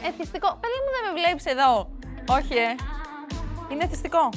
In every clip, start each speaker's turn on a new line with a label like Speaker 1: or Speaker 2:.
Speaker 1: Εθιστικό. Παιδί μου, δεν με βλέπεις εδώ. Όχι, είναι εθιστικό.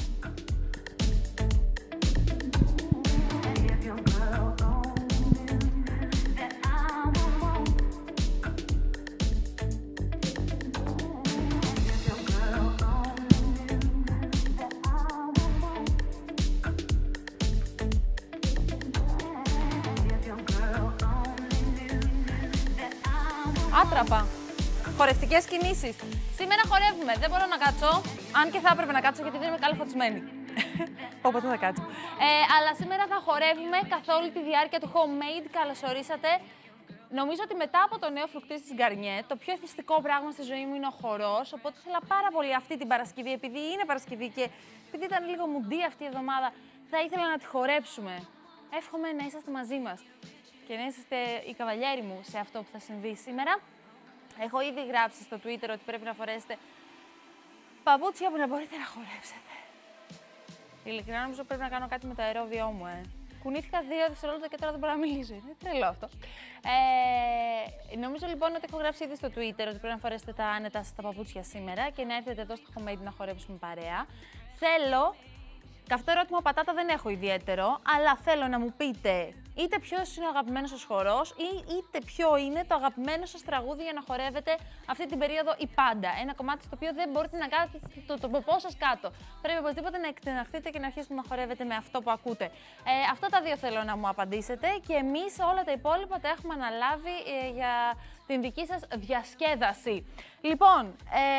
Speaker 1: Άτραπα. Χορευτικές κινήσεις. Σήμερα χορεύουμε. Δεν μπορώ να κάτσω. Αν και θα έπρεπε να κάτσω γιατί δεν είμαι καλά φωτισμένη. Οπότε θα κάτσω. Αλλά σήμερα θα χορεύουμε καθ' όλη τη διάρκεια του homemade. Καλώς ορίσατε. Νομίζω ότι μετά από το νέο φρουκτί της Γκαρνιέ, το πιο εθιστικό πράγμα στη ζωή μου είναι ο χορός. Οπότε ήθελα πάρα πολύ αυτή την Παρασκευή, επειδή είναι Παρασκευή και επειδή ήταν λίγο μουντή αυτή η εβδομάδα, θα ήθελα να τη χορέψουμε. Εύχομαι να είσαστε μαζί μας και να είσαστε οι καβαλιέροι μου σε αυτό που θα συμβεί σήμερα. Έχω ήδη γράψει στο Twitter ότι πρέπει να φορέσετε παπούτσια που να μπορείτε να χορέψετε. Ειλικρινά νομίζω πρέπει να κάνω κάτι με το αερόβιό μου, Κουνήθηκα 2 δευτερόλεπτα και τώρα δεν μπορώ να μιλήσω. Είναι τρελό αυτό. Νομίζω λοιπόν ότι έχω γράψει ήδη στο Twitter ότι πρέπει να φορέσετε τα άνετα σας τα παπούτσια σήμερα και να έρθετε εδώ στο homemade να χορέψουμε παρέα. Θέλω. Καυτό ερώτημα πατάτα δεν έχω ιδιαίτερο, αλλά θέλω να μου πείτε είτε ποιος είναι ο αγαπημένος σας χορός ή είτε ποιο είναι το αγαπημένο σας τραγούδι για να χορεύετε αυτή την περίοδο ή πάντα. Ένα κομμάτι στο οποίο δεν μπορείτε να κάνετε το ποπό σας κάτω. Πρέπει οπωσδήποτε να εκτεναχθείτε και να αρχίσετε να χορεύετε με αυτό που ακούτε. Αυτά τα δύο θέλω να μου απαντήσετε και εμείς όλα τα υπόλοιπα τα έχουμε αναλάβει για την δική σας διασκέδαση. Λοιπόν,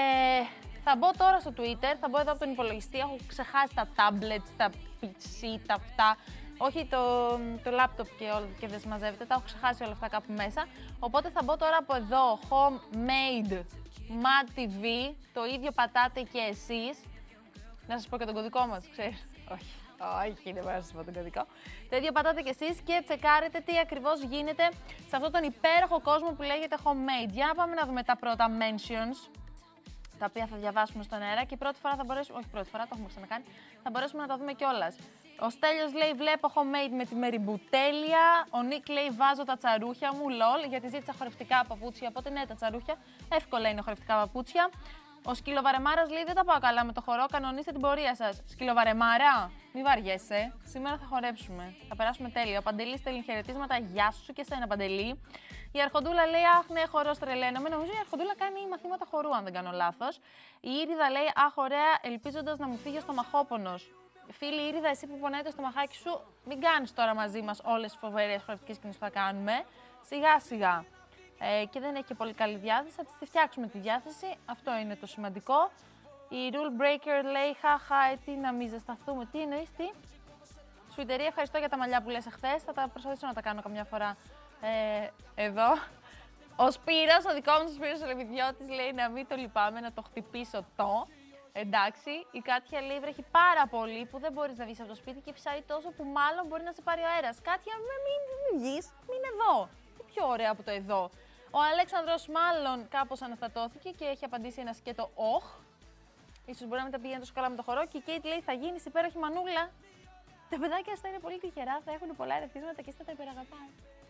Speaker 1: θα μπω τώρα στο Twitter, θα μπω εδώ από τον υπολογιστή, έχω ξεχάσει τα tablets, τα PC, τα αυτά, όχι το laptop και δεν συμμαζεύεται, τα έχω ξεχάσει όλα αυτά κάπου μέσα. Οπότε θα μπω τώρα από εδώ, homemade, Mad TV, το ίδιο πατάτε και εσείς. Να σας πω και τον κωδικό μας, ξέρεις. Όχι, δεν μπορώ να σας πω τον κωδικό. Το ίδιο πατάτε και εσείς και τσεκάρετε τι ακριβώς γίνεται σε αυτόν τον υπέροχο κόσμο που λέγεται homemade. Για να πάμε να δούμε τα πρώτα mentions, τα οποία θα διαβάσουμε στον αέρα και πρώτη φορά θα μπορέσουμε, όχι πρώτη φορά, το έχουμε ξανακάνει, θα μπορέσουμε να τα δούμε κιόλας. Ο Στέλιος λέει: Βλέπω homemade με τη Μεριμπουτέλια. Ο Νίκ λέει: Βάζω τα τσαρούχια μου, lol, γιατί ζήτησα χορευτικά παπούτσια. Οπότε ναι, τα τσαρούχια εύκολα είναι χορευτικά παπούτσια. Ο Σκυλοβαρεμάρας λέει: Δεν τα πάω καλά με το χορό, κανονίστε την πορεία σας. Σκυλοβαρεμάρα, μη βαριέσαι. Σήμερα θα χορέψουμε. Θα περάσουμε τέλεια. Ο Παντελής στέλνει χαιρετίσματα. Γεια σου και σένα, Παντελή. Η Αρχοντούλα λέει: Αχ, ναι, χορός τρελαίνομαι. Νομίζω η Αρχοντούλα κάνει μαθήματα χορού, αν δεν κάνω λάθος. Η Ήριδα λέει: Αχ, ωραία, ελπίζοντας να μου φύγει ο στομαχόπονος. Φίλη Ήριδα, εσύ που πονάει το στομαχάκι σου, μην κάνεις τώρα μαζί μας όλες τις φοβερές χορευτικές κινήσεις που θα κάνουμε. Σιγά σιγά. Και δεν έχει και πολύ καλή διάθεση, θα τη φτιάξουμε τη διάθεση. Αυτό είναι το σημαντικό. Η Rule Breaker λέει: Χαχα, τι να μην ζεσταθούμε. Τι εννοείς, τι. Σουητερία, ευχαριστώ για τα μαλλιά που λες εχθές. Θα τα προσπαθήσω να τα κάνω καμιά φορά εδώ. Ο Σπύρος, ο δικό μου Σπύρος ο Λεβιδιώτης, λέει να μην το λυπάμαι, να το χτυπήσω το. Εντάξει, η Κάτια λέει: Βρέχει πάρα πολύ που δεν μπορείς να βγεις από το σπίτι και φυσάει τόσο που μάλλον μπορεί να σε πάρει ο αέρας. Κάτια, μην βγεις, μην εδώ. Τι πιο ωραία από το εδώ. Ο Αλέξανδρος μάλλον κάπως αναστατώθηκε και έχει απαντήσει ένα σκέτο όχ. Ίσως μπορεί να μην τα πηγαίνει τόσο καλά με το χορό. Και η Κέιτ λέει: Θα γίνεις υπέροχη μανούλα. Τα παιδάκια θα είναι πολύ τυχερά, θα έχουν πολλά ερεθίσματα και θα τα υπεραγαπάνε.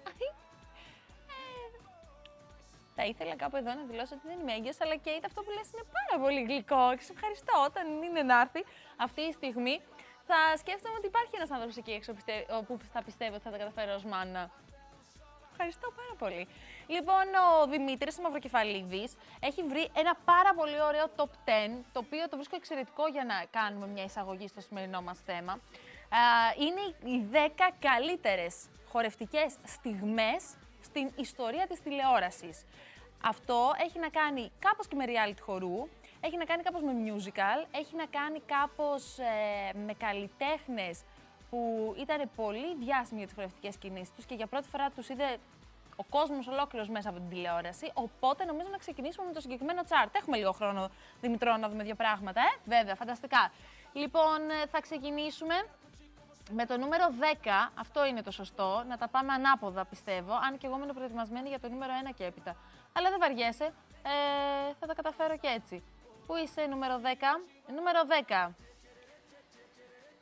Speaker 1: Θα ήθελα κάπου εδώ να δηλώσω ότι δεν είμαι έγκυος, αλλά και αυτό που λες είναι πάρα πολύ γλυκό και σε ευχαριστώ. Όταν είναι να έρθει αυτή η στιγμή, θα σκέφτομαι ότι υπάρχει ένας άνθρωπος εκεί έξω που θα πιστεύω ότι θα τα καταφέρω ως μάνα. Ευχαριστώ πάρα πολύ. Λοιπόν, ο Δημήτρης Μαυροκεφαλίδης έχει βρει ένα πάρα πολύ ωραίο top 10, το οποίο το βρίσκω εξαιρετικό για να κάνουμε μια εισαγωγή στο σημερινό μας θέμα. Είναι οι 10 καλύτερες χορευτικές στιγμές στην ιστορία της τηλεόρασης. Αυτό έχει να κάνει κάπως και με reality χορού, έχει να κάνει κάπως με musical, έχει να κάνει κάπως με καλλιτέχνες που ήταν πολύ διάσημοι για τις χορευτικές κινήσεις τους και για πρώτη φορά τους είδε ο κόσμος ολόκληρος μέσα από την τηλεόραση. Οπότε νομίζω να ξεκινήσουμε με το συγκεκριμένο chart. Έχουμε λίγο χρόνο, Δημητρό, να δούμε δύο πράγματα, Βέβαια, φανταστικά. Λοιπόν, θα ξεκινήσουμε με το νούμερο 10, αυτό είναι το σωστό, να τα πάμε ανάποδα πιστεύω, αν και εγώ ήμουν προετοιμασμένη για το νούμερο 1 και έπειτα. Αλλά δεν βαριέσαι, θα τα καταφέρω και έτσι. Πού είσαι νούμερο 10? Νούμερο 10.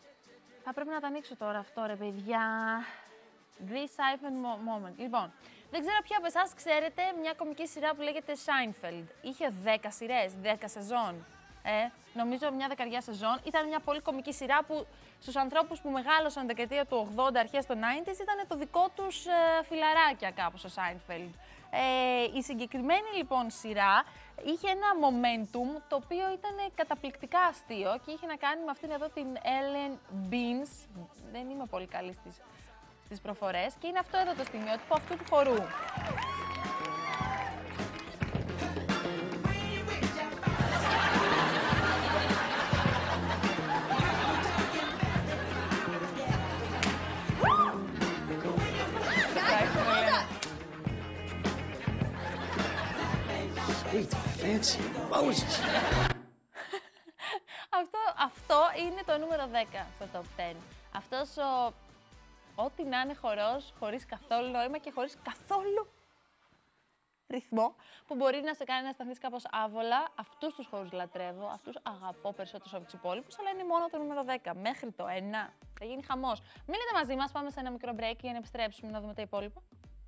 Speaker 1: Θα πρέπει να τα ανοίξω τώρα αυτό ρε παιδιά. This Siphon Moment. Λοιπόν, Δεν ξέρω ποια από εσάς ξέρετε μια κωμική σειρά που λέγεται Seinfeld. Είχε 10 σειρές, 10 σεζόν. Νομίζω μια δεκαριά σεζόν. Ήταν μια πολύ κωμική σειρά που στους ανθρώπους που μεγάλωσαν δεκαετία του 80, αρχές των 90s, ήταν το δικό τους φιλαράκια κάπως ο Seinfeld. Η συγκεκριμένη λοιπόν σειρά είχε ένα momentum το οποίο ήταν καταπληκτικά αστείο και είχε να κάνει με αυτήν εδώ την Ellen Beans. Δεν είμαι πολύ καλή στις προφορές και είναι αυτό εδώ το στιγμιότυπο αυτού του χορού. Αυτό είναι το νούμερο 10 στο top 10. Αυτός ό,τι να είναι χορός, χωρίς καθόλου νόημα και χωρίς καθόλου ρυθμό, που μπορεί να σε κάνει να αισθανθείς κάπως άβολα. Αυτούς τους χορούς λατρεύω, αυτούς αγαπώ περισσότερους από τους υπόλοιπους, αλλά είναι μόνο το νούμερο 10. Μέχρι το 1 θα γίνει χαμός. Μείνετε μαζί μας, πάμε σε ένα μικρό break για να επιστρέψουμε να δούμε τα υπόλοιπα.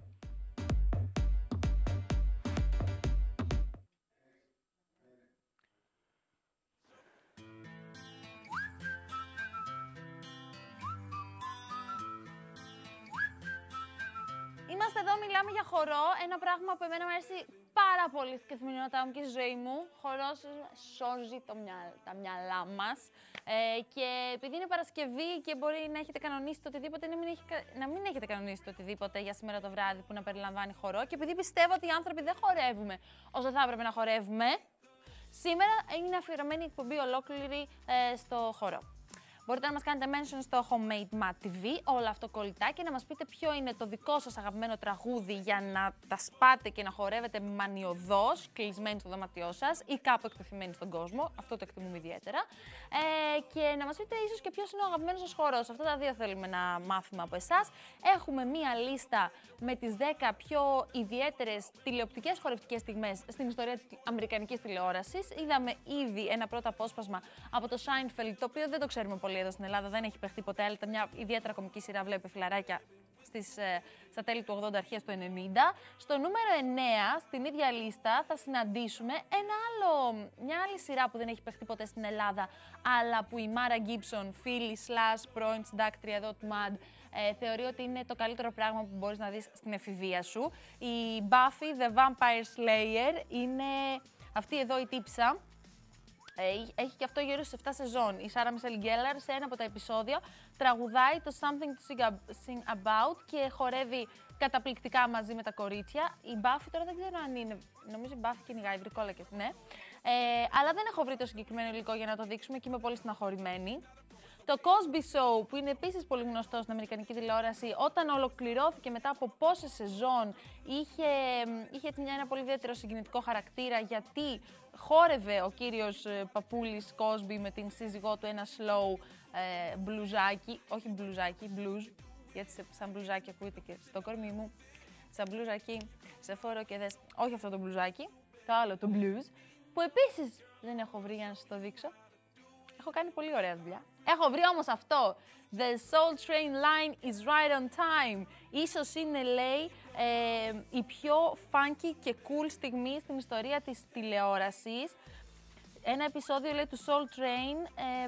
Speaker 1: Είμαστε εδώ, μιλάμε για χορό, ένα πράγμα που εμένα μου αρέσει πάρα πολύ στην καθημερινότητά μου και στη ζωή μου. Χορός σώζει τα μυαλά μας και επειδή είναι Παρασκευή και μπορεί να έχετε κανονίσει το οτιδήποτε, να μην έχετε κανονίσει το οτιδήποτε για σήμερα το βράδυ που να περιλαμβάνει χορό και επειδή πιστεύω ότι οι άνθρωποι δεν χορεύουμε όσο θα έπρεπε να χορεύουμε, σήμερα είναι αφιερωμένη η εκπομπή ολόκληρη στο χορό. Μπορείτε να μας κάνετε mention στο Homemade Mat TV, όλο αυτό κολλητά, και να μας πείτε ποιο είναι το δικό σας αγαπημένο τραγούδι για να τα σπάτε και να χορεύετε μανιωδώς, κλεισμένοι στο δωμάτιό σας ή κάπου εκτεθειμένοι στον κόσμο. Αυτό το εκτιμούμε ιδιαίτερα. Και να μας πείτε ίσως και ποιος είναι ο αγαπημένος σας χορός. Αυτά τα δύο θέλουμε να μάθουμε από εσάς. Έχουμε μία λίστα με τις 10 πιο ιδιαίτερες τηλεοπτικές χορευτικές στιγμές στην ιστορία της αμερικανικής τηλεόρασης. Είδαμε ήδη ένα πρώτο απόσπασμα από το Seinfeld, το οποίο δεν το ξέρουμε πολύ εδώ στην Ελλάδα, δεν έχει παιχτεί ποτέ, αλλά ήταν μια ιδιαίτερα κωμική σειρά, βλέπει φιλαράκια στα τέλη του 80, αρχές του 90. Στο νούμερο 9, στην ίδια λίστα, θα συναντήσουμε μια άλλη σειρά που δεν έχει παιχτεί ποτέ στην Ελλάδα, αλλά που η Μάρα Γκίψον, φίλη / πρώην συντάκτρια εδώ του MAD, θεωρεί ότι είναι το καλύτερο πράγμα που μπορείς να δεις στην εφηβεία σου. Η Buffy the Vampire Slayer είναι αυτή εδώ η τύψα. Έχει και αυτό γύρω στις 7 σεζόν. Η Σάρα Μισελ Γκέλλαρ σε ένα από τα επεισόδια τραγουδάει το Something to Sing About και χορεύει καταπληκτικά μαζί με τα κορίτσια. Η Buffy τώρα δεν ξέρω αν είναι, νομίζω η Buffy κυνηγάει βρικόλακες, ναι. Αλλά δεν έχω βρει το συγκεκριμένο υλικό για να το δείξουμε και είμαι πολύ στεναχωρημένη. Το Cosby Show, που είναι επίσης πολύ γνωστό στην αμερικανική τηλεόραση, όταν ολοκληρώθηκε μετά από πόσες σεζόν, είχε ένα πολύ ιδιαίτερο συγκινητικό χαρακτήρα, γιατί χόρευε ο κύριος παππούλης Cosby με την σύζυγό του ένα slow μπλουζάκι, όχι μπλουζάκι, blues, γιατί σαν μπλουζάκι ακούγεται και στο κορμί μου, σαν μπλουζάκι, σε φόρο και δες, όχι αυτό το μπλουζάκι, το άλλο το blues, που επίσης δεν έχω βρει για να σας το δείξω. Έχω κάνει πολύ ωραία δουλειά. Έχω βρει όμως αυτό. The Soul Train line is right on time. Ίσως είναι, λέει, η πιο funky και cool στιγμή στην ιστορία της τηλεόρασης. Ένα επεισόδιο, λέει, του Soul Train,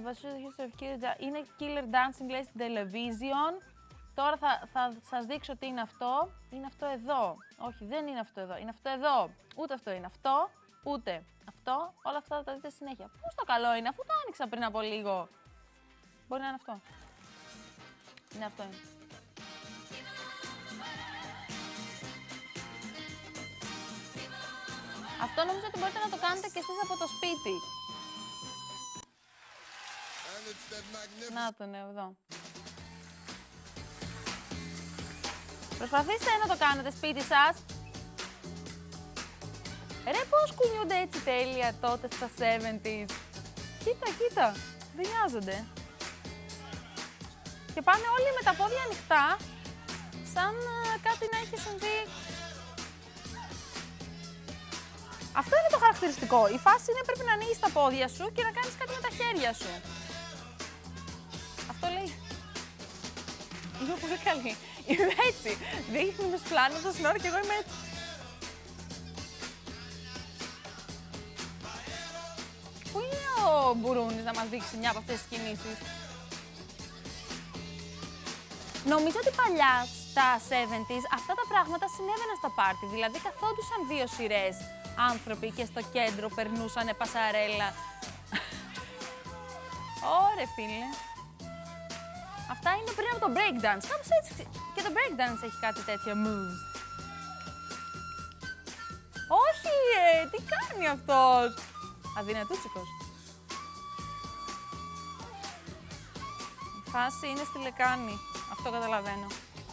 Speaker 1: είναι Killer Dancing, λέει, στην television. Τώρα θα σας δείξω τι είναι αυτό. Είναι αυτό εδώ. Όχι, δεν είναι αυτό εδώ. Είναι αυτό εδώ. Ούτε αυτό είναι αυτό. Ούτε αυτό, όλα αυτά θα τα δείτε συνέχεια. Πώς το καλό είναι, αφού το άνοιξα πριν από λίγο. Μπορεί να είναι αυτό. Είναι αυτό. Είναι. Αυτό νομίζω ότι μπορείτε να το κάνετε και εσείς από το σπίτι. Να το, ναι, εδώ. Προσπαθήστε να το κάνετε σπίτι σας. Ρε, πώς κουνιούνται έτσι τέλεια τότε στα 70's. Κοίτα, κοίτα, δεν νοιάζονται. Και πάνε όλοι με τα πόδια ανοιχτά, σαν κάτι να έχει συμβεί. Αυτό είναι το χαρακτηριστικό. Η φάση είναι πρέπει να ανοίγεις τα πόδια σου και να κάνεις κάτι με τα χέρια σου. Αυτό λέει. Είναι πολύ καλή. Είμαι έτσι. Δείχνει με σπλάνο το σύνορο και εγώ είμαι έτσι. Πού είναι ο Μπουρούνης να μας δείξει μια από αυτές τις κινήσεις? Νομίζω ότι παλιά, στα 70's, αυτά τα πράγματα συνέβαιναν στα πάρτι. Δηλαδή, καθόντουσαν δύο σειρές άνθρωποι και στο κέντρο περνούσανε πασαρέλα. Ωρε φίλε. Αυτά είναι πριν από το breakdance. Κάπως έτσι. Και το breakdance έχει κάτι τέτοιο moves. Όχι, τι κάνει αυτός? Αδυνατούτσικος. Η φάση είναι στη λεκάνη. Αυτό καταλαβαίνω.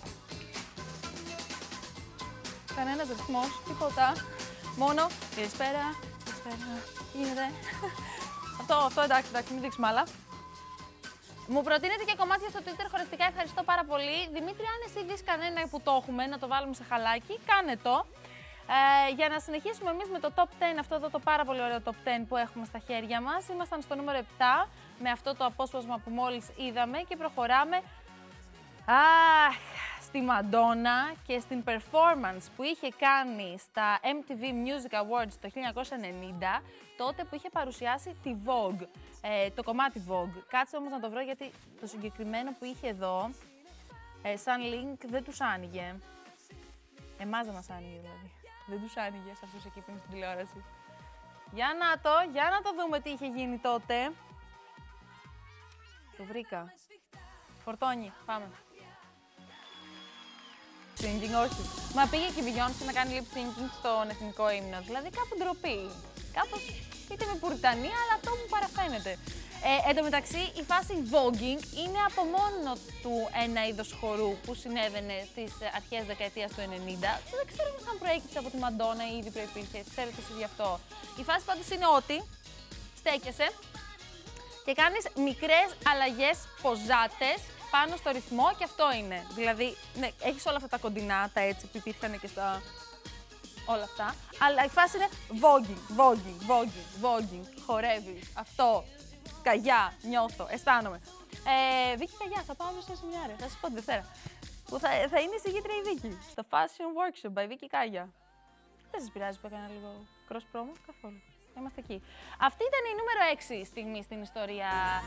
Speaker 1: Κανένας ρυθμός, τίποτα. Μόνο καλησπέρα, καλησπέρα, τι γίνεται? Αυτό εντάξει, μην δείξουμε άλλα. Μου προτείνετε και κομμάτια στο Twitter χωριστικά, ευχαριστώ πάρα πολύ. Δημήτρη, αν εσύ δεις κανένα που το έχουμε, να το βάλουμε σε χαλάκι, κάνε το. Για να συνεχίσουμε εμείς με το Top 10, αυτό εδώ το πάρα πολύ ωραίο Top 10 που έχουμε στα χέρια μας. Ήμασταν στο νούμερο 7, με αυτό το απόσπασμα που μόλις είδαμε και προχωράμε στη Μαντόνα και στην performance που είχε κάνει στα MTV Music Awards το 1990, τότε που είχε παρουσιάσει τη Vogue, το κομμάτι Vogue. Κάτσε όμως να το βρω γιατί το συγκεκριμένο που είχε εδώ, σαν link, δεν τους άνοιγε. Εμάς δεν μας άνοιγε δηλαδή. Δεν τους άνοιγε σε αυτούς εκεί που είναι στην τηλεόραση. Για να το δούμε τι είχε γίνει τότε. Το βρήκα. Φορτώνει, πάμε. Singing, όχι. Μα πήγε και η Beyoncé να κάνει lip syncing στον εθνικό ύμνο. Δηλαδή κάπου ντροπή. Κάπως είτε με πουριτανία, αλλά αυτό μου παραφαίνεται. Εν τω μεταξύ, η φάση voguing είναι από μόνο του ένα είδος χορού που συνέβαινε στις αρχές δεκαετίας του 90. Δεν ξέρω αν προέκυψε από τη Μαντόνα ή ήδη προϋπήρχε. Ξέρετε εσείς γι' αυτό. Η φάση πάντως είναι ότι στέκεσαι και κάνεις μικρές αλλαγές ποζάτες πάνω στο ρυθμό και αυτό είναι. Δηλαδή, ναι, έχεις όλα αυτά τα κοντινά, τα έτσι που υπήρχαν και στα όλα αυτά, αλλά η φάση είναι voguing, χορεύεις, αυτό, καγιά, νιώθω, αισθάνομαι. Βίκη Καγιά, θα πάω αύριο στο σεμινάριο, θα σας πω τη Δευτέρα, που θα είναι η συγγήτρια η Βίκη, στο Fashion Workshop by Βίκη Καγιά. Δεν σας πειράζει που έκανα λίγο cross promo, καθόλου. Είμαστε εκεί. Αυτή ήταν η νούμερο 6 στιγμή στην ιστορία.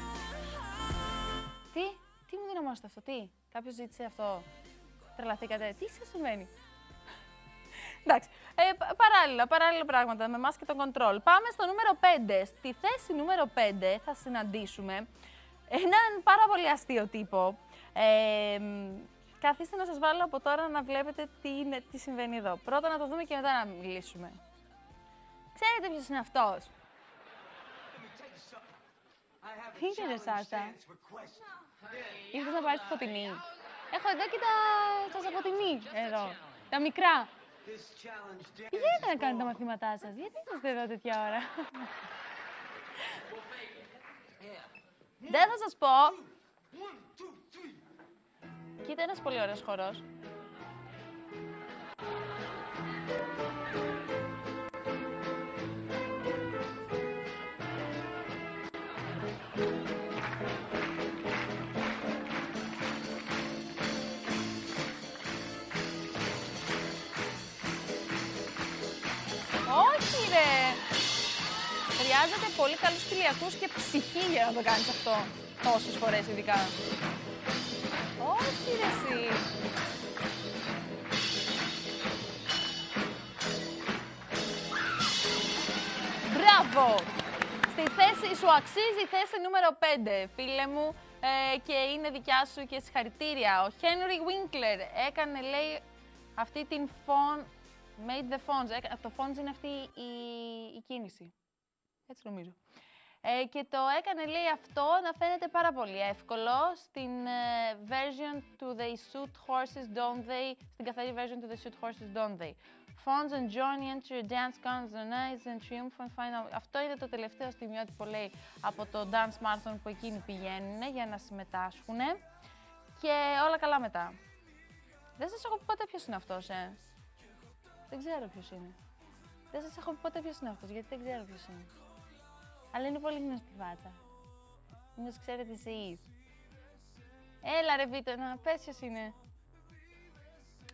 Speaker 1: Τι μου δυναμώσετε αυτό, κάποιος ζήτησε αυτό, τρελαθήκατε, τι σας σημαίνει? Εντάξει, παράλληλα πράγματα με εμάς και τον control. Πάμε στο νούμερο 5. Στη θέση νούμερο 5 θα συναντήσουμε έναν πάρα πολύ αστείο τύπο. Καθίστε να σας βάλω από τώρα να βλέπετε τι συμβαίνει εδώ. Πρώτα να το δούμε και μετά να μιλήσουμε. Ξέρετε ποιος είναι αυτός? Τι είναι, Σάσα? Ήρθες να πάει στη Φωτεινή? Έχω εδώ και τα Σαποτεινή, εδώ, τα μικρά. Πηγαίνετε να κάνετε τα μαθήματά σας, γιατί είσαστε εδώ τέτοια ώρα? Δεν θα σας πω. Κοίτα, ένας πολύ ωραίος χορός. Όχι ρε! Χρειάζεται πολύ καλούς κοιλιακούς και ψυχή για να το κάνεις αυτό. Τόσες φορές ειδικά. Όχι ρε εσύ! Μπράβο! Στη θέση σου αξίζει η θέση νούμερο 5, φίλε μου, και είναι δικιά σου και συγχαρητήρια. Ο Henry Winkler έκανε, λέει, αυτή την made the fonts. Το fonts είναι αυτή η κίνηση. Έτσι νομίζω. Και το έκανε, λέει, αυτό να φαίνεται πάρα πολύ εύκολο στην version to they shoot horses, don't they? Στην καθαρή version to they shoot horses, don't they? Fonts and journey into your dance consonants and triumphant final. Αυτό είναι το τελευταίο στιγμιότυπο, λέει, από το dance marathon που εκείνοι πηγαίνουν για να συμμετάσχουν. Και όλα καλά μετά. Δεν σας έχω πει ποτέ ποιος είναι αυτός, Δεν ξέρω ποιος είναι. Δεν σας έχω πει ποτέ ποιος είναι αυτός, γιατί δεν ξέρω ποιος είναι. Αλλά είναι πολύ γνωστή φάτσα. Μήπως ξέρετε εσείς. Έλα ρε Βίτο, να πες ποιος είναι.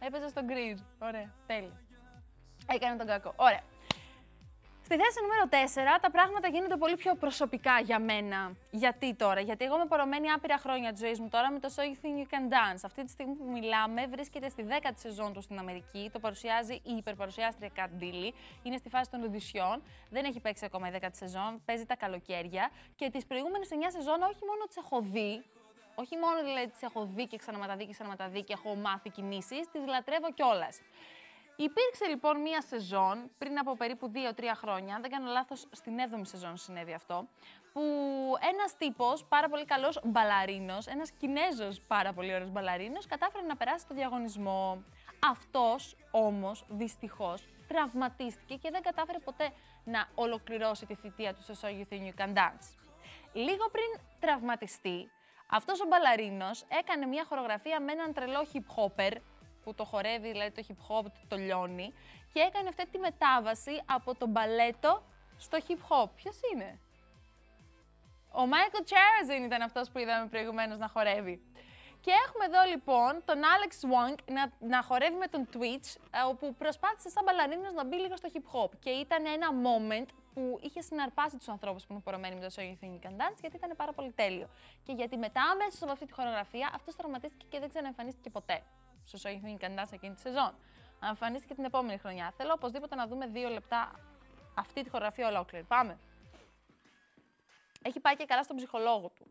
Speaker 1: Έπαιζε στον γκριζ. Ωραία, τέλεια. Έκανε τον κακό. Ωραία. Στη θέση νούμερο 4, τα πράγματα γίνονται πολύ πιο προσωπικά για μένα. Γιατί τώρα? Γιατί εγώ είμαι πορωμένη άπειρα χρόνια τη ζωή μου τώρα με το So You Think You Can Dance. Αυτή τη στιγμή που μιλάμε, βρίσκεται στη 10η σεζόν του στην Αμερική. Το παρουσιάζει η υπερπαρουσιάστρια Kat Dilley. Είναι στη φάση των οντισιών. Δεν έχει παίξει ακόμα η 10η σεζόν. Παίζει τα καλοκαίρια. Και τις προηγούμενες 9 σεζόν, όχι μόνο τις έχω δει. Όχι μόνο δηλαδή τις έχω δει και ξαναματαδεί και ξαναματαδεί και έχω μάθει κινήσεις, τις λατρεύω κιόλας. Υπήρξε λοιπόν μία σεζόν πριν από περίπου 2-3 χρόνια, αν δεν κάνω λάθος, στην 7η σεζόν συνέβη αυτό, που ένας τύπος, πάρα πολύ καλός μπαλαρίνος, ένας Κινέζος πάρα πολύ ωραίος μπαλαρίνος, κατάφερε να περάσει το διαγωνισμό. Αυτός όμως, δυστυχώς, τραυματίστηκε και δεν κατάφερε ποτέ να ολοκληρώσει τη θητεία του στο So You Think You Can Dance. Λίγο πριν τραυματιστεί, αυτός ο μπαλαρίνος έκανε μια χορογραφία με έναν τρελό hip-hopper, που το χορεύει, δηλαδή το hip-hop το λιώνει, και έκανε αυτή τη μετάβαση από το μπαλέτο στο hip-hop. Ποιος είναι? Ο Michael Cherezin ήταν αυτός που είδαμε προηγουμένως να χορεύει. Και έχουμε εδώ λοιπόν τον Alex Wong να χορεύει με τον Twitch, όπου προσπάθησε σαν μπαλαρίνος να μπει λίγο στο hip-hop. Και ήταν ένα moment που είχε συναρπάσει τους ανθρώπους που είναι πορωμένοι με το So You Think You Can Dance, γιατί ήταν πάρα πολύ τέλειο. Και γιατί μετά, αμέσως από αυτή τη χορογραφία, αυτός τραυματίστηκε και δεν ξαναεμφανίστηκε ποτέ στο So You Think You Can Dance εκείνη τη σεζόν. Εμφανίστηκε την επόμενη χρονιά. Θέλω οπωσδήποτε να δούμε 2 λεπτά αυτή τη χορογραφία ολόκληρη. Πάμε. Έχει πάει και καλά στον ψυχολόγο του.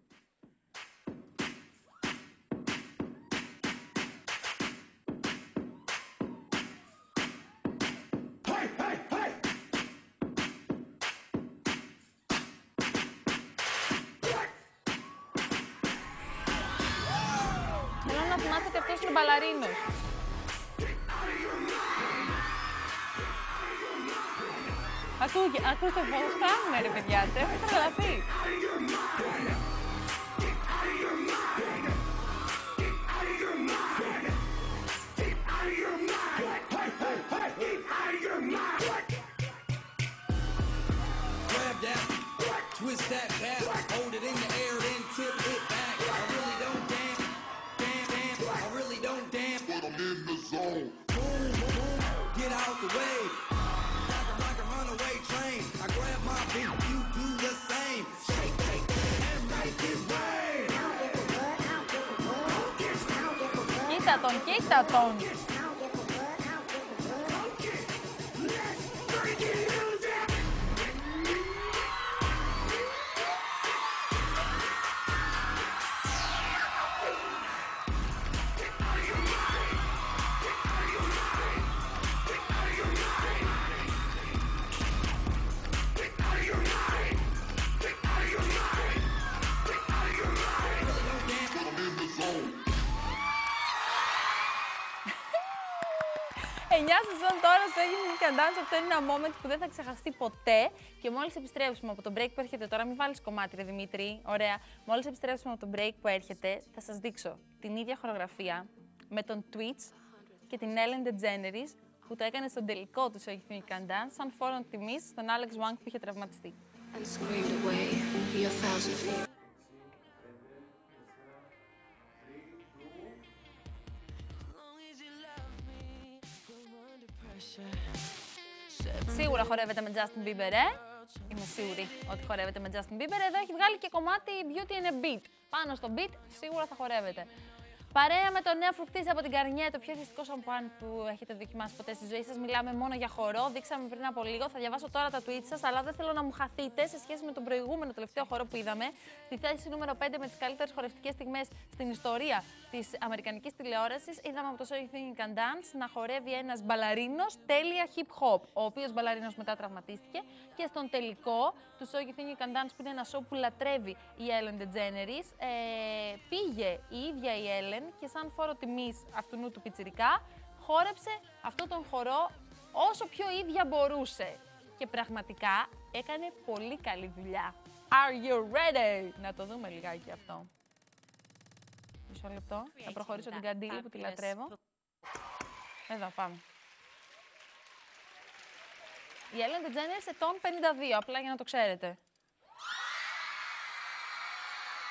Speaker 1: Θέλω να θυμάστε ότι αυτός είναι μπαλαρίνος. Ακούστε πώς κάνουνε ρε παιδιά, έχουν τρελαθεί.
Speaker 2: Twist that back, hold it in the air, then tip it back. I really don't dance, I really don't dance, but I'm in the zone. Boom, boom, boom, get out the way. Like a runaway train. I grab my beat, you do the same. Shake, shake, and make it rain.
Speaker 1: Κοίτα τον, κοίτα τον. Σεζόν τώρα στο You Think You Can Dance, αυτό είναι ένα moment που δεν θα ξεχαστεί ποτέ. Και μόλις επιστρέψουμε από το break που έρχεται τώρα, μην βάλεις κομμάτι ρε Δημήτρη, ωραία. Μόλις επιστρέψουμε από το break που έρχεται, θα σας δείξω την ίδια χορογραφία με τον Twitch και την Ellen DeGeneres που το έκανε στον τελικό του So You Think You Can Dance, σαν φόρον τιμής στον Alex Wong που είχε τραυματιστεί. Σίγουρα χορεύετε με Justin Bieber, Είμαι σίγουρη ότι χορεύετε με Justin Bieber. Εδώ έχει βγάλει και κομμάτι Beauty and a Beat. Πάνω στο beat σίγουρα θα χορεύετε. Παρέα με το νέο φρουκτίζι από την Garnier, το πιο εθιστικό σαμπουάν που έχετε δοκιμάσει ποτέ στη ζωή σας. Μιλάμε μόνο για χορό. Δείξαμε πριν από λίγο. Θα διαβάσω τώρα τα tweets σας, αλλά δεν θέλω να μου χαθείτε σε σχέση με τον προηγούμενο τελευταίο χορό που είδαμε. Στη θέση νούμερο 5 με τις καλύτερες χορευτικές στιγμές στην ιστορία της αμερικανικής τηλεόρασης. Είδαμε από το So You Think You Can Dance να χορεύει ένας μπαλαρίνος τέλεια hip hop, ο οποίος μπαλαρίνος μετά τραυματίστηκε. Και στον τελικό του So You Think You Can Dance, που είναι ένα show που λατρεύει η Ellen DeGeneres, πήγε η ίδια η Ellen και σαν φόρο τιμής αυτού του πιτσιρικά χόρεψε αυτό τον χορό όσο πιο ίδια μπορούσε. Και πραγματικά έκανε πολύ καλή δουλειά. Are you ready? Να το δούμε λιγάκι αυτό. Μισό λεπτό. Θα προχωρήσω την Kat Dilley που τη λατρεύω. Εδώ πάμε. Η Ellen DeGeneres ετών 52, απλά για να το ξέρετε.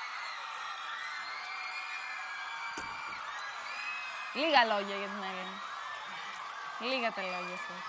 Speaker 1: Λίγα λόγια για την Ellen. Λίγα τα λόγια σας.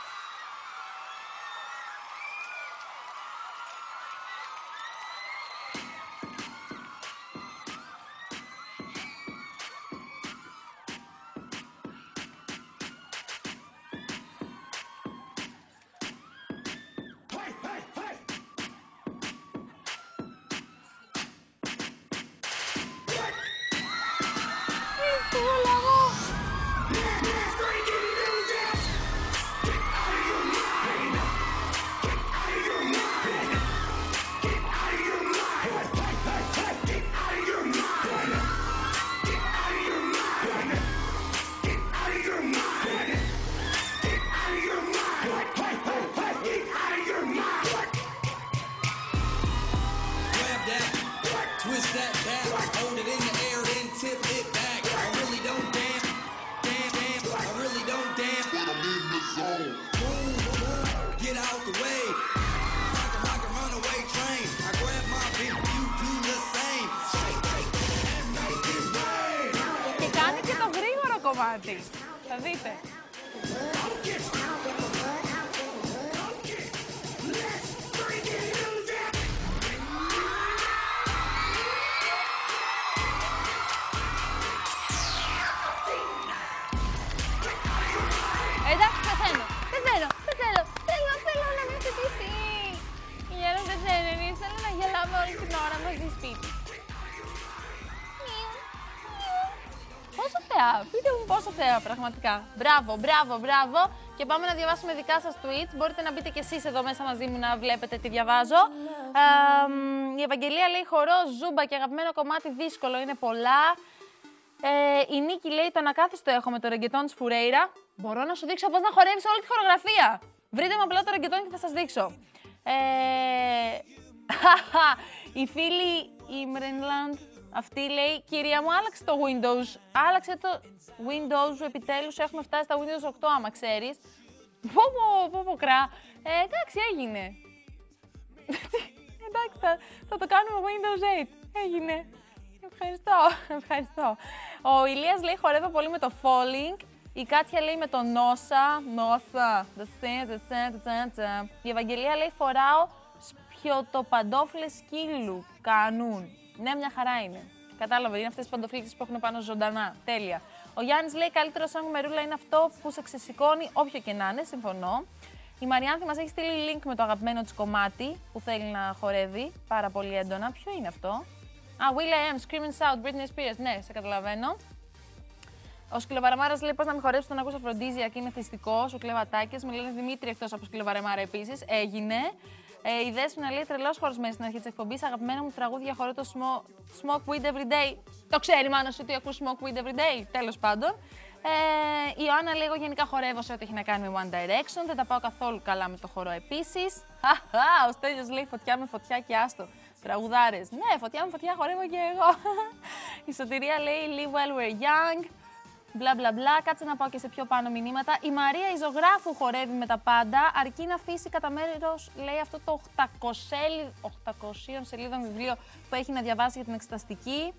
Speaker 2: Twist that back, hold it in the air, then tip it back. I really don't dance, I really don't dance, but I'm in the zone. Move, get out the way, rock a runaway train. I grab my beat, you do the same. And make it rain.
Speaker 1: Και κάνει και το γρήγορο κομμάτι. Θα δείτε. Εντάξει, πεθαίνω. Θέλω να με χτυπήσει. Η Έλλον Ντετζένερης, θέλω να γελάμε όλη την ώρα μαζί σπίτι. Πόσο θεά, πείτε μου πόσο θεά πραγματικά. Μπράβο. Και πάμε να διαβάσουμε δικά σας tweets. Μπορείτε να μπείτε κι εσείς εδώ μέσα μαζί μου να βλέπετε τι διαβάζω. Η Ευαγγελία λέει χορό, ζούμπα και αγαπημένο κομμάτι δύσκολο είναι πολλά. Η Νίκη λέει το ανακάθιστο έχω με το ρεγκετόν της Φουρέιρα. Μπορώ να σου δείξω πώς να χορεύεις όλη τη χορογραφία. Βρείτε μου απλά το ρεγκετόν και θα σας δείξω. Η φίλη Imrenland αυτή λέει, κυρία μου άλλαξε το Windows. Άλλαξε το Windows επιτέλους, έχουμε φτάσει στα Windows 8 άμα ξέρεις. Πω κρά. Εντάξει έγινε. Εντάξει θα το κάνουμε Windows 8. Έγινε. Ευχαριστώ. Ο Ηλίας λέει χορεύω πολύ με το Falling. Η Κάτια λέει με το Νόσα. Η Ευαγγελία λέει φοράω σπιωτοπαντόφλες σκύλου. Κάνουν. Ναι, μια χαρά είναι. Κατάλαβε, είναι αυτές τις παντοφλίτες που έχουν πάνω ζωντανά. Τέλεια. Ο Γιάννης λέει καλύτερο song μερούλα είναι αυτό που σε ξεσηκώνει όποιο και να είναι. Συμφωνώ. Η Μαριάνθη μας έχει στείλει link με το αγαπημένο της κομμάτι που θέλει να χορεύει πάρα πολύ έντονα. Ποιο είναι αυτό? Will.i.am, Scream and Shout, Britney Spears. Ναι, σε καταλαβαίνω. Ο Σκυλοβαρεμάρας λέει πώς να μην χορέψει τον ακούς Αφροντίζια και είναι θυστικό. Σου κλεβατάκες. Με λένε Δημήτρη εκτός από Σκυλοβαρεμάρα επίσης. Έγινε. Η Δέσποινα λέει τρελός χωρισμένη στην αρχή της εκπομπής. Αγαπημένο μου τραγούδια χορεύω το Smoke Weed Every Day. Το ξέρει μάνα σου ότι ακούς Smoke Weed Every Day. Τέλος πάντων. Η Ιωάννα λέει: εγώ γενικά χορεύω σε ό,τι έχει να κάνει με One Direction. Δεν τα πάω καθόλου καλά με το χορό επίσης. Ο Στέλιος λέει: φωτιά με φωτιά και άστο. Τραγουδάρες. Ναι, φωτιά με φωτιά χορεύω και εγώ. Η Σωτηρία λέει: Live well, we're young. Μπλα μπλα μπλα. Κάτσε να πάω και σε πιο πάνω μηνύματα. Η Μαρία η ζωγράφου χορεύει με τα πάντα. Αρκεί να αφήσει κατά μέρος, λέει, αυτό το 800 σελίδων βιβλίο που έχει να διαβάσει για την εξεταστική.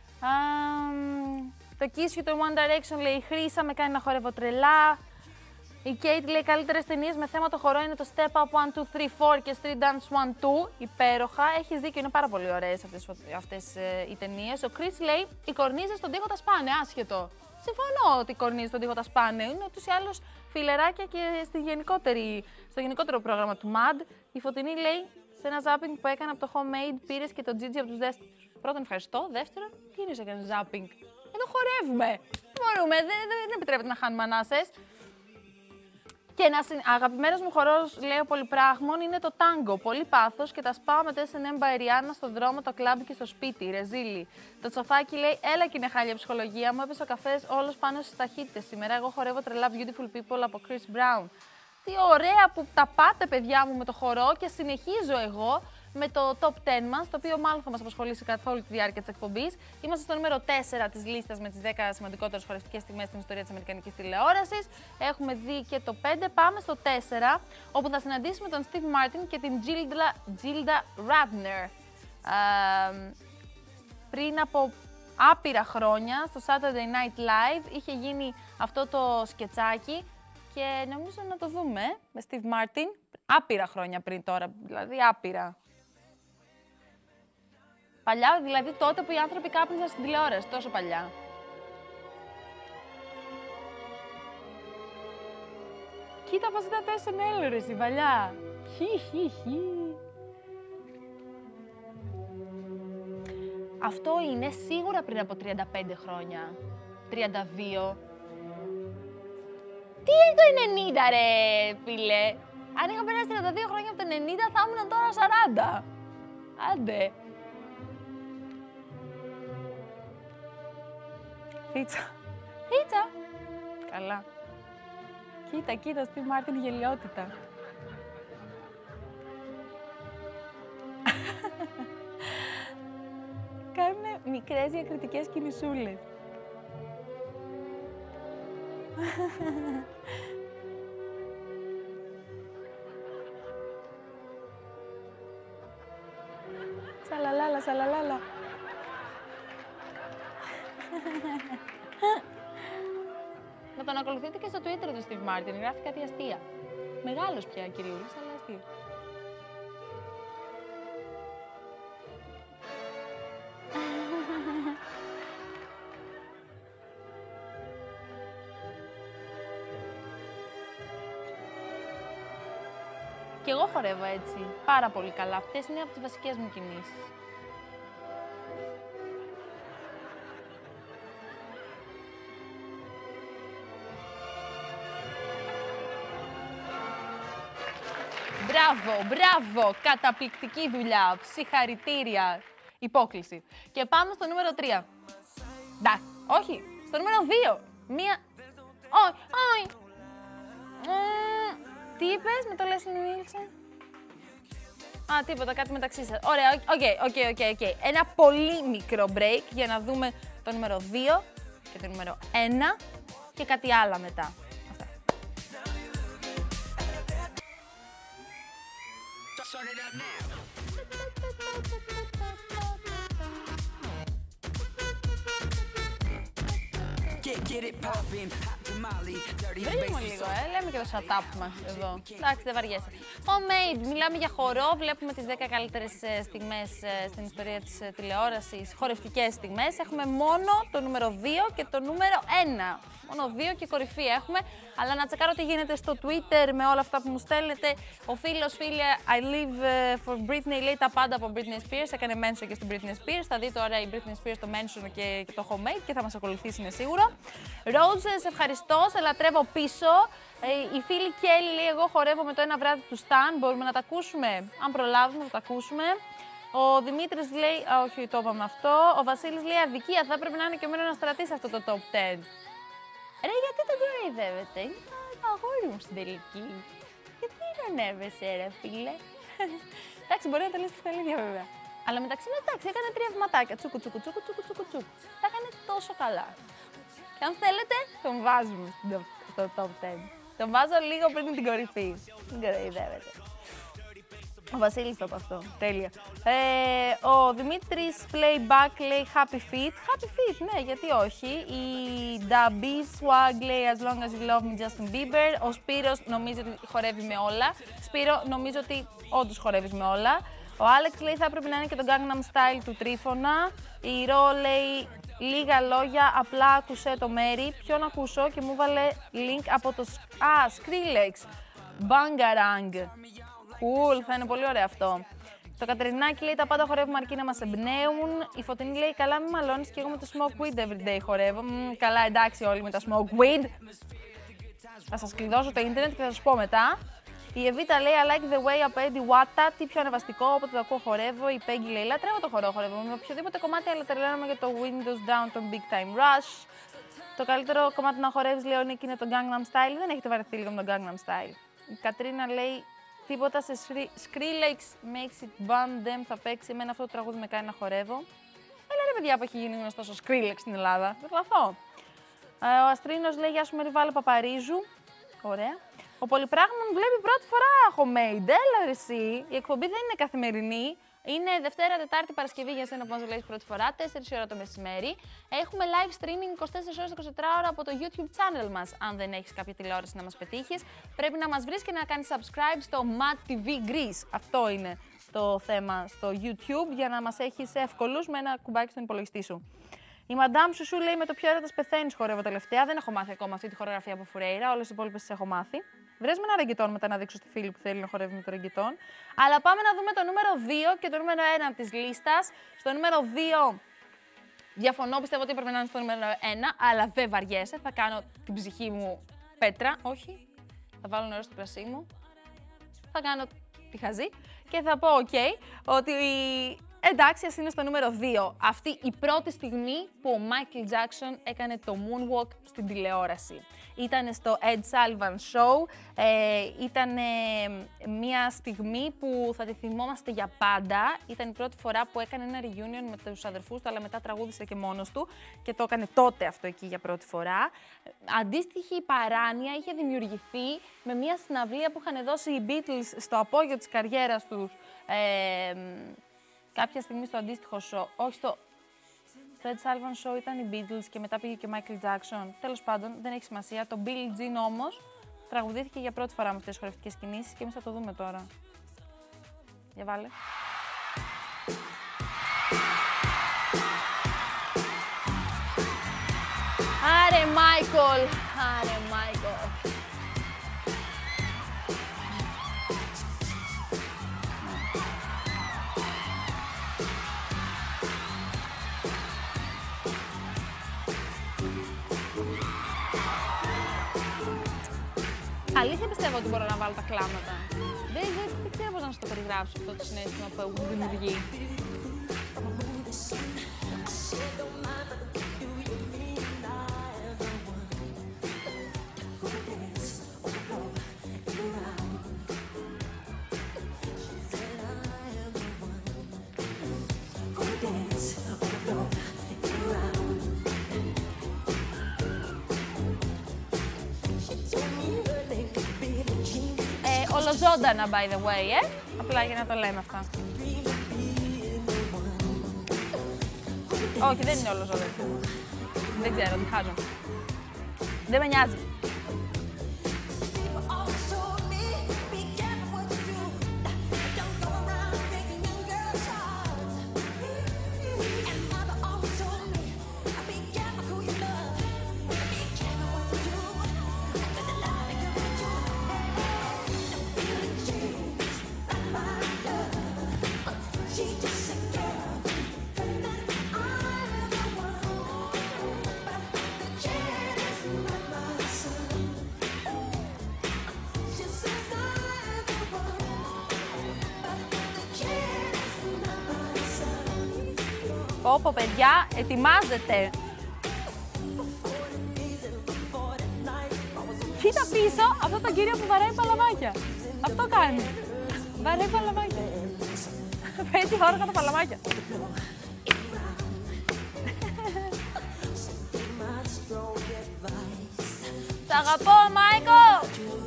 Speaker 1: Το Kiss You, το One Direction, λέει, Χρύσα με κάνει να χορεύω τρελά. Η Kate λέει καλύτερες ταινίες με θέμα το χορό είναι το Step Up 1, 2, 3, 4 και Street Dance 1, 2. Υπέροχα. Έχεις δίκιο, είναι πάρα πολύ ωραίες αυτές οι ταινίες. Ο Chris λέει οι κορνίζες στον τοίχο τα σπάνε, άσχετο. Συμφωνώ ότι οι κορνίζες στον τοίχο τα σπάνε. Είναι ούτως ή άλλως φιλεράκια και στο γενικότερο πρόγραμμα του MAD. Η Φωτεινή λέει σε ένα zapping που έκανα από το Homemade πήρες και το Gigi από τους δεύτερους. Πρώτον, ευχαριστώ. Δεύτερον, τι είναι σε έκανε zapping? Εδώ χορεύουμε. Μπορούμε, δεν επιτρέπεται να χάνουμε ανάσες. Και αγαπημένος μου χορός, λέω πολυπράγμων, είναι το τάγκο. Πολύ πάθος και τα σπάω με το S&M Μπαεριάννα στον δρόμο, το κλαμπ και στο σπίτι. Ρεζίλι. Το τσοφάκι λέει: έλα και είναι χάλια ψυχολογία μου. Έπεσε ο καφές όλος πάνω στις ταχύτητες. Σήμερα εγώ χορεύω τρελά Beautiful People από Chris Brown. Τι ωραία που τα πάτε, παιδιά μου, με το χορό και συνεχίζω εγώ με το top 10 μας, το οποίο μάλλον θα μας απασχολήσει καθ' όλη τη διάρκεια της εκπομπής. Είμαστε στο νούμερο 4 της λίστας με τις 10 σημαντικότερες χορευτικές στιγμές στην ιστορία της αμερικανικής τηλεόρασης. Έχουμε δει και το 5. Πάμε στο 4, όπου θα συναντήσουμε τον Steve Martin και την Gilda Radner. Πριν από άπειρα χρόνια, στο Saturday Night Live, είχε γίνει αυτό το σκετσάκι και νομίζω να το δούμε με Steve Martin άπειρα χρόνια πριν τώρα, δηλαδή άπειρα. Παλιά, δηλαδή τότε που οι άνθρωποι κάπνιζαν στην τηλεόραση, τόσο παλιά. Κοίτα πώς ήταν το SNL, ρε, εσύ, παλιά. Αυτό είναι σίγουρα πριν από 35 χρόνια. 32. Τι είναι το 90, ρε, φίλε. Αν είχα περάσει 32 χρόνια από το 90, θα ήμουν τώρα 40. Άντε. Φίτσα. Φίτσα. Καλά. Κοίτα, κοίτα, Steve Martin, γελιότητα. Κάνουνε μικρές διακριτικές κινησούλες. Σαλαλάλα, σαλαλάλα. Να τον ακολουθείτε και στο Twitter του Steve Martin, γράφει κάτι αστεία. Μεγάλος πια, κυριούλης, αλλά αστείο. Και εγώ χορεύω έτσι, πάρα πολύ καλά. Αυτές είναι από τις βασικές μου κινήσεις. Μπράβο, μπράβο, καταπληκτική δουλειά, συγχαρητήρια, υπόκληση. Και πάμε στο νούμερο 3. Εντάξει, όχι, στο νούμερο 2. Μία, όχι, όχι. Τι είπες με το Leslie Nielsen? Α, τίποτα, κάτι μεταξύ σας. Ωραία, οκ. Ένα πολύ μικρό break για να δούμε το νούμερο 2 και το νούμερο 1 και κάτι άλλο μετά. Αυτά. Βρήκαμε λίγο, λέμε και το setup μας εδώ. Εντάξει, δεν βαριέσαι. Homemade, μιλάμε για χορό, βλέπουμε τις 10 καλύτερες στιγμές στην ιστορία της τηλεόρασης, χορευτικές στιγμές. Έχουμε μόνο το νούμερο 2 και το νούμερο 1. Μόνο 2 και κορυφή έχουμε, αλλά να τσεκάρω τι γίνεται στο Twitter με όλα αυτά που μου στέλνετε. Ο φίλος, φίλε, I live for Britney, λέει τα πάντα από Britney Spears, έκανε mention και στην Britney Spears. Θα δείτε ωραία η Britney Spears το mention και το homemade και θα μας ακολουθήσει, είναι σίγουρο. Rose, σε ευχαριστώ, σε λατρεύω πίσω. Η φίλη Kelly λέει, εγώ χορεύω με το ένα βράδυ του Stan, μπορούμε να τα ακούσουμε, αν προλάβουμε να τα ακούσουμε. Ο Δημήτρης λέει, όχι το είπαμε αυτό. Ο Βασίλης λέει, αδικία, θα έπρεπε να είναι και εμένα να στρατήσει αυτό το top 10. Ρε, γιατί τον κοροϊδεύετε, είναι το αγόρι μου στην τελική. Γιατί ειρωνεύεσαι, ρε φίλε. Εντάξει, μπορεί να τα λες και στα αλήθεια βέβαια. Αλλά μεταξύ είναι εντάξει, έκανε 3 βηματάκια. Τσούκου, τσούκου, τσούκου, τσούκου, τσούκου, τσούκου. Τα έκανε τόσο καλά. Και αν θέλετε, τον βάζουμε στο top 10. Τον βάζω λίγο πριν την κορυφή. Μην κοροϊδεύετε. Ο Βασίλης το είπε αυτό. Τέλεια. Ο Δημήτρης Playback λέει Happy Feet. Happy Feet, ναι, γιατί όχι. Η Dabby Swag λέει As long as you love me, Justin Bieber. Ο Σπύρος νομίζει ότι χορεύει με όλα. Σπύρο, νομίζω ότι όντως χορεύεις με όλα. Ο Άλεξ λέει θα έπρεπε να είναι και το Gangnam Style του Τρίφωνα. Η Ρο λέει λίγα λόγια, απλά άκουσε το Μέρι. Ποιον ακούσω και μου βάλε link από το Skrillex. Bangarang. Cool, θα είναι πολύ ωραίο αυτό. Το Κατερινάκι λέει τα πάντα χορεύουμε αρκεί να μας εμπνέουν. Η Φωτεινή λέει καλά μη μαλώνεις και εγώ με το smoke weed everyday χορεύω. Καλά, εντάξει όλοι με τα smoke weed. Θα σας κλειδώσω το ίντερνετ και θα σας πω μετά. Η Εβίτα λέει I like the way από Eddie Wata, τι πιο ανεβαστικό, όποτε το ακούω χορεύω. Η Peggy λέει λατρεύω το χορό, χορεύω με οποιοδήποτε κομμάτι, αλλά τρελαίνομαι για το Windows Down, το Big Time Rush. Το καλύτερο κομμάτι να χορεύεις, λέει ο Νίκη, είναι το Gangnam Style. Δεν έχετε βαρεθεί λίγο με το Gangnam Style. Η Κατρίνα λέει τίποτα σε Skrillex makes it bun them θα παίξει. Εμένα αυτό το τραγούδι με κάνει να χορεύω. Έλα ρε παιδιά που έχει γίνει γνωστός ο Skrillex στην Ελλάδα. Δεν πλαθώ. Ο Αστρίνος λέει γεια σου Μεριβάλε Παπαρίζου. Ωραία. Ο Πολυπράγμων βλέπει πρώτη φορά homemade. Έλα ρε εσύ. Η εκπομπή δεν είναι καθημερινή, Είναι Δευτέρα, Τετάρτη, Παρασκευή για σένα που μας βλέπεις πρώτη φορά, 4 ώρα το μεσημέρι. Έχουμε live streaming 24 ώρες 24 ώρα από το YouTube channel μας. Αν δεν έχεις κάποια τηλεόραση να μας πετύχεις, πρέπει να μας βρεις και να κάνεις subscribe στο Mad TV Greece. Αυτό είναι το θέμα στο YouTube, για να μας έχεις εύκολους με ένα κουμπάκι στον υπολογιστή σου. Η Madame Σουσού λέει: με το πιο έρωτας πεθαίνεις, χορεύω τελευταία. Δεν έχω μάθει ακόμα αυτή τη χορογραφία από Φουρέιρα. Όλες οι υπόλοιπες τις έχω μάθει. Βρες με ένα ρεγκετόν μετά να δείξω στη φίλη που θέλει να χορεύει με το ρεγκετόν. Αλλά πάμε να δούμε το νούμερο 2 και το νούμερο 1 της λίστας. Στο νούμερο 2 διαφωνώ, πιστεύω ότι έπρεπε να είναι στο νούμερο 1, αλλά δεν βαριέσαι. Θα κάνω την ψυχή μου πέτρα. Όχι. Θα βάλω νερό στο κρασί μου. Θα κάνω τη χαζή και θα πω OK, ότι εντάξει, ας είναι στο νούμερο 2. Αυτή η πρώτη στιγμή που ο Michael Jackson έκανε το moonwalk στην τηλεόραση. Ήτανε στο Ed Sullivan Show, ήτανε μια στιγμή που θα τη θυμόμαστε για πάντα. Ήταν η πρώτη φορά που έκανε ένα reunion με τους αδερφούς του, αλλά μετά τραγούδισε και μόνος του και το έκανε τότε αυτό εκεί για πρώτη φορά. Αντίστοιχη παράνοια είχε δημιουργηθεί με μια συναυλία που είχαν δώσει οι Beatles στο απόγειο της καριέρας τους. Κάποια στιγμή στο αντίστοιχο show, όχι στο Ed Sullivan Show ήταν οι Beatles και μετά πήγε και ο Michael Jackson. Τέλος πάντων, δεν έχει σημασία. Το Billie Jean όμως τραγουδήθηκε για πρώτη φορά με αυτές τις χορευτικές κινήσεις και εμείς θα το δούμε τώρα. Για βάλε. Άρε Michael, άρε Michael. Αλήθεια πιστεύω ότι μπορώ να βάλω τα κλάματα. Δεν ξέρω πώς να σου το περιγράψω αυτό το συναίσθημα που έχουν δημιουργεί. Ολοζώντανα, by the way, απλά για να το λέμε αυτά. Όχι, δεν είναι ολοζώντανα. Δεν ξέρω, τι χάζω. Δεν με νοιάζει. Πω, παιδιά, ετοιμάζετε. Κοίτα πίσω αυτό το κύριο που βαράει παλαμάκια. Αυτό κάνει. Βαράει παλαμάκια. Παίζει όργα τα παλαμάκια. Σ' αγαπώ, Μάικο!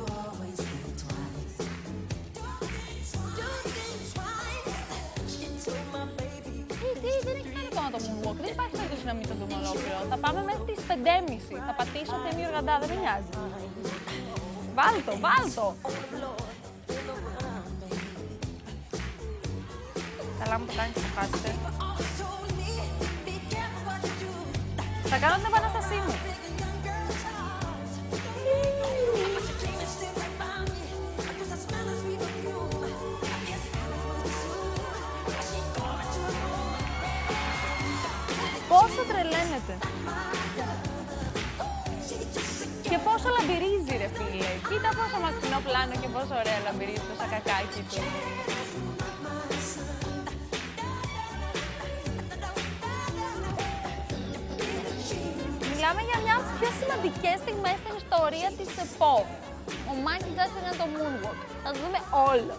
Speaker 1: Δεν έχει κάνει ακόμα το moonwalk. Δεν υπάρχει περίπτωση να μην το δούμε ολόκληρο. Θα πάμε μέχρι τις 5:30. Θα πατήσω θέμη οργαντά, δεν με νοιάζει. Βάλτο, βάλτο! Καλά μου το κάνεις, το χάσετε. Θα κάνω την επανάστασή μου. Πόσο τρελαίνεται. Και πόσο λαμπυρίζει, ρε φίλε. Κοίτα πόσο μακρινό πλάνο και πόσο ωραία λαμπυρίζει το σακακάκι του. Μιλάμε για μια από τις πιο σημαντικές στιγμές στην ιστορία της pop. Ο Michael Jackson είναι το moonwalk. Θα το δούμε όλο.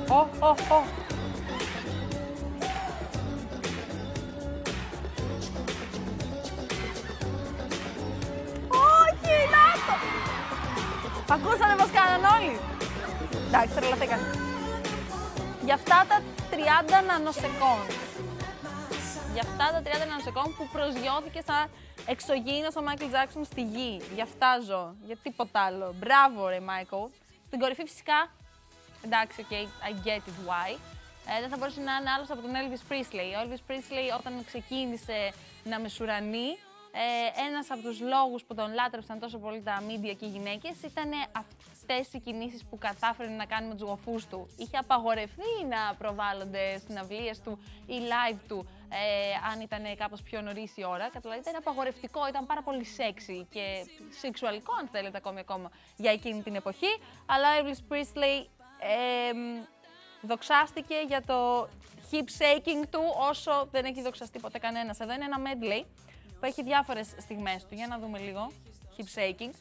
Speaker 1: Όχι, λάθο! Ακούσανε πως κάναν όλοι. Εντάξει, τρελαθήκαν. Για αυτά τα 30 νανοσεκόντ. Για αυτά τα 30 νανοσεκόντ που προσγειώθηκε σαν εξωγήινος ο Μάικλ Τζάκσον στη γη. Για αυτά ζω. Για τίποτα άλλο. Μπράβο, ρε Μάικλ. Στην κορυφή φυσικά. Εντάξει, ok, I get it why. Δεν θα μπορούσε να είναι άλλος από τον Elvis Presley. Ο Elvis Presley όταν ξεκίνησε να μεσουρανεί, ένας από τους λόγους που τον λάτρεψαν τόσο πολύ τα media και οι γυναίκες ήταν αυτές οι κινήσεις που κατάφερε να κάνει με τους γοφούς του. Είχε απαγορευτεί να προβάλλονται συναυλίες του ή live του, αν ήταν κάπως πιο νωρίς η ώρα. Καταλαβαίνετε, ήταν απαγορευτικό, ήταν πάρα πολύ sexy και σεξουαλικό, αν θέλετε, ακόμα για εκείνη την εποχή. Αλλά ο Elvis Presley δοξάστηκε για το hip shaking του όσο δεν έχει δοξαστεί ποτέ κανένας. Εδώ είναι ένα medley που έχει διάφορες στιγμές του. Για να δούμε λίγο. Hip shaking.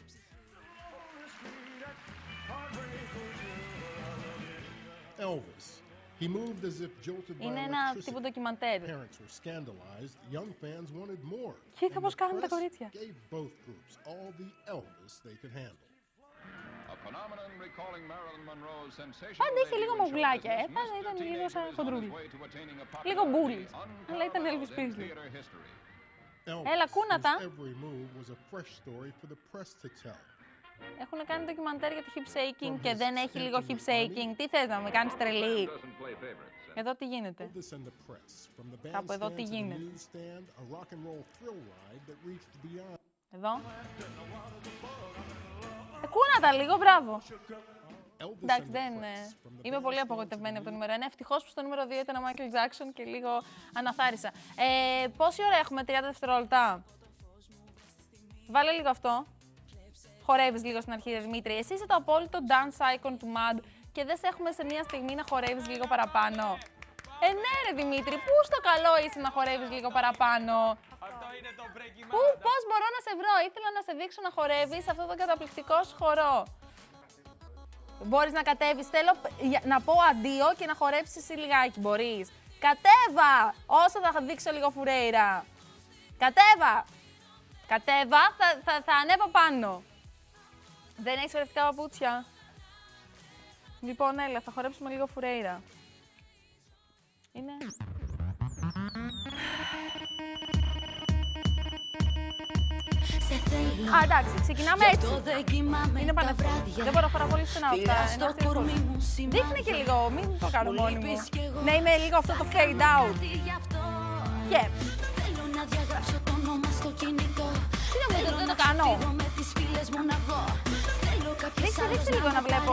Speaker 3: Elvis. He moved as if jolted by
Speaker 1: Είναι ένα τύπου ντοκιμαντέρ.
Speaker 3: Parents were scandalized. Young fans wanted more.
Speaker 1: Κοίτα πώς κάνουν τα κορίτσια.
Speaker 3: Gave both groups all the Elvis they could handle.
Speaker 1: Πάντα είχε λίγο μογουλάκια, πάντα ήταν λίγο σαν χοντρούλι. Λίγο μπούλι, αλλά ήταν Elvis Presley. Έλα, κούνατα. Έχουν κάνει ντοκιμαντέρ για το hip shaking και δεν έχει λίγο hip shaking. Τι θες να με κάνεις τρελή? Εδώ τι γίνεται? Κάπου εδώ τι γίνεται? Εδώ. Κούνατα λίγο, μπράβο. Εντάξει, δεν είμαι πολύ απογοητευμένη από το νούμερο 1. Ευτυχώς που στο νούμερο 2 ήταν ο Μάικλ Τζάκσον και λίγο αναθάρισα. Πόση ώρα έχουμε? 30 δευτερόλεπτα. Βάλε λίγο αυτό. Χορεύεις λίγο στην αρχή, Δημήτρη. Εσύ είσαι το απόλυτο dance icon του MAD και δεν σε έχουμε σε μια στιγμή να χορεύεις λίγο παραπάνω. Ναι ρε Δημήτρη, πού στο καλό είσαι να χορεύεις λίγο παραπάνω? Πώς μπορώ να σε βρω? Ήθελα να σε δείξω να χορεύεις σε αυτόν τον καταπληκτικό σου χορό. Μπορείς να κατέβεις? Θέλω να πω αντίο και να χορέψεις εσύ λιγάκι. Μπορείς? Κατέβα! Όσο θα δείξω λίγο φουρέιρα. Κατέβα! Κατέβα, θα ανέβω πάνω. Δεν έχεις χορευτικά παπούτσια? Λοιπόν, έλα, θα χορέψουμε λίγο φουρέιρα. Είναι... Α, εντάξει, ξεκινάμε έτσι. Είναι πανεύκολο. Δεν μπορώ να φοράω πολύ στενά αυτά. Δείχνει και λίγο, μην το κάνω μόνη μου. Ναι, είμαι λίγο αυτό το fade out. Και... Τι νομίζω, δεν το κάνω. Δείξε λίγο να βλέπω.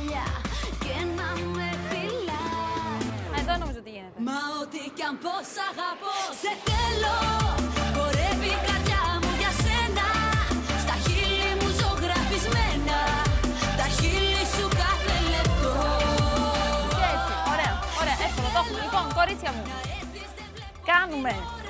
Speaker 1: Εδώ νομίζω τι γίνεται.
Speaker 4: Μα ό,τι κι αν πώς αγαπώ, σε θέλω. Χορεύει η καρδιά μου για σένα. Στα χείλη μου ζωγραφισμένα. Τα χείλη σου κάθε λεπτό.
Speaker 1: Και έτσι, ωραία, ωραία, εύκολο, το έχουμε. Λοιπόν, κορίτσια μου, κάνουμε.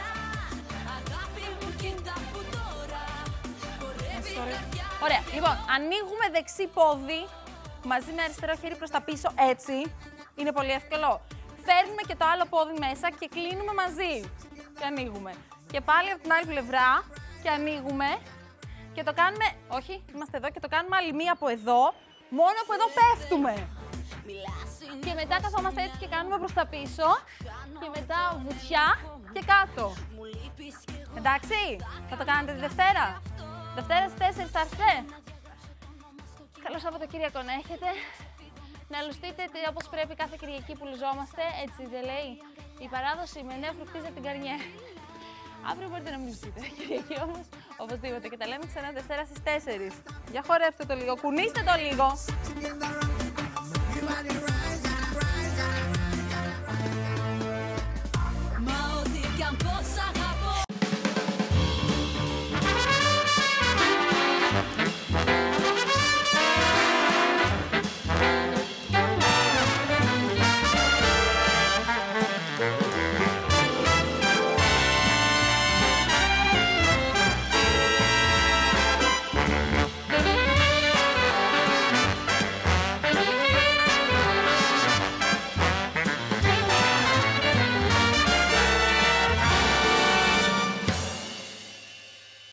Speaker 1: Ωραία, λοιπόν, ανοίγουμε δεξί πόδι μαζί με αριστερό χέρι προς τα πίσω, έτσι. Είναι πολύ εύκολο. Φέρνουμε και το άλλο πόδι μέσα και κλείνουμε μαζί. Και ανοίγουμε. Και πάλι από την άλλη πλευρά και ανοίγουμε. Και το κάνουμε, όχι, είμαστε εδώ και το κάνουμε άλλη μία από εδώ. Μόνο από εδώ πέφτουμε. Και μετά καθόμαστε έτσι και κάνουμε προς τα πίσω. Και μετά βουτιά και κάτω. Εντάξει, θα το κάνετε τη Δευτέρα. Δευτέρα στις 4 θα έρθετε. Καλό Σαββατοκύριακο να έχετε. Να λουστείτε όπως πρέπει κάθε Κυριακή που λουζόμαστε, έτσι δεν λέει. Η παράδοση με νέο φρουκτίζα την καρνιέ. Αύριο μπορείτε να μην λουστείτε, Κυριακή όμως, οπωσδήποτε. Και τα λέμε ξανά Δευτέρα στις 4. Για χορεύτε το λίγο, κουνήστε το λίγο.